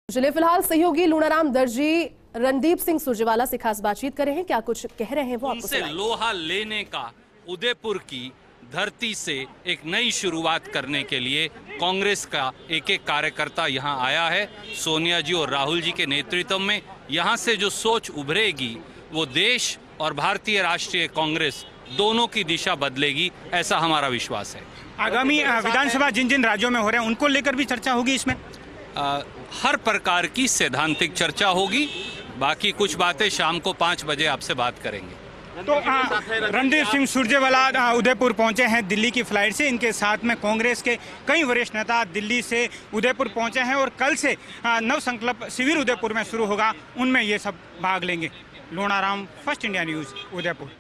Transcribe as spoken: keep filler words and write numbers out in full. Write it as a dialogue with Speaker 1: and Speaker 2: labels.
Speaker 1: जिले फिलहाल सहयोगी लूणाराम दर्जी रणदीप सिंह सुरजेवाला से खास बातचीत कर रहे हैं। क्या कुछ कह रहे हैं वो आपको
Speaker 2: उनसे लोहा लेने का उदयपुर की धरती से एक नई शुरुआत करने के लिए कांग्रेस का एक एक कार्यकर्ता यहां आया है। सोनिया जी और राहुल जी के नेतृत्व में यहां से जो सोच उभरेगी वो देश और भारतीय राष्ट्रीय कांग्रेस दोनों की दिशा बदलेगी, ऐसा हमारा विश्वास है।
Speaker 3: आगामी विधानसभा जिन जिन राज्यों में हो रहे हैं उनको लेकर भी चर्चा होगी इसमें?
Speaker 2: आ, हर प्रकार की सैद्धांतिक चर्चा होगी। बाकी कुछ बातें शाम को पाँच बजे आपसे बात करेंगे।
Speaker 3: तो रणदीप सिंह सुरजेवाला उदयपुर पहुंचे हैं दिल्ली की फ्लाइट से। इनके साथ में कांग्रेस के कई वरिष्ठ नेता दिल्ली से उदयपुर पहुंचे हैं और कल से नव संकल्प शिविर उदयपुर में शुरू होगा, उनमें ये सब भाग लेंगे। Lunaram, first India news, Udaipur.